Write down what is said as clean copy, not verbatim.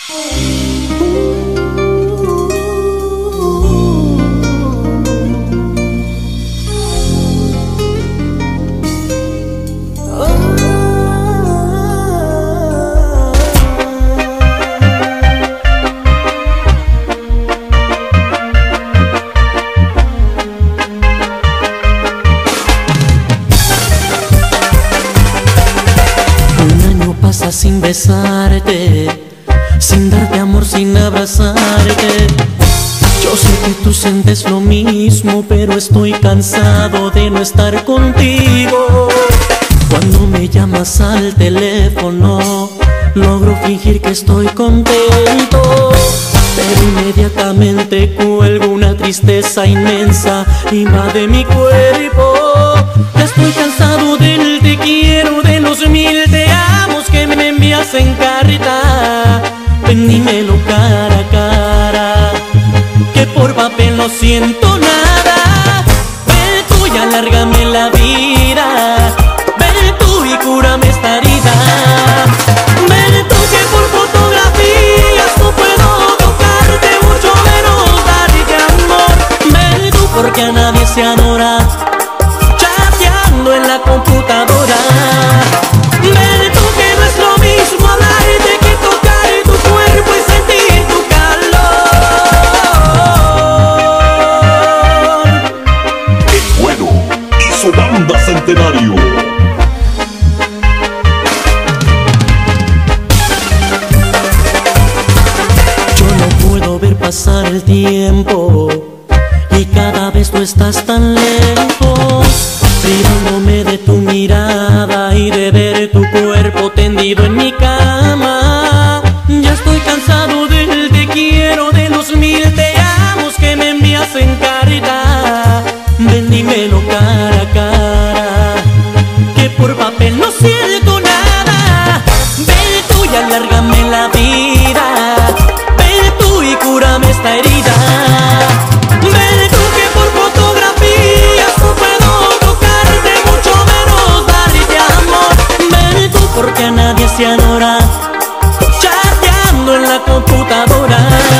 Sin besarte, sin darte amor, sin abrazarte. Yo sé que tú sientes lo mismo, pero estoy cansado de no estar contigo. Cuando me llamas al teléfono, logro fingir que estoy contento, pero inmediatamente cuelgo. Una tristeza inmensa invade mi cuerpo. Estoy cansado del te quiero, de los mil te amos que me envías en carta. Ven, dímelo cara a cara, que por papel no siento nada. Ven tú y alárgame la vida, ven tú y cúrame esta herida. Ven tú que por fotografías no puedo tocarte, mucho menos darte amor. Ven tú porque a nadie se adora chateando en la computadora. Ven tú que no es lo mismo hablarte que tocar tu cuerpo y sentir tu calor. El Bueno y su banda Centenario. Yo no puedo ver pasar el tiempo y cada vez tú estás tan lejos, privándome de tu mirada y de ver tu cuerpo tendido en mi cama. Ya estoy cansado del te quiero, de los mil te amos que me envías en carta. Ven, dímelo cara a cara, que por papel no siento nada. Ven tú y alárgame la vida, ven tú y cúrame esta herida. Ven tú que por fotografías no puedo tocarte, mucho menos darte amor. Ven tú porque a nadie se adora chateando en la computadora.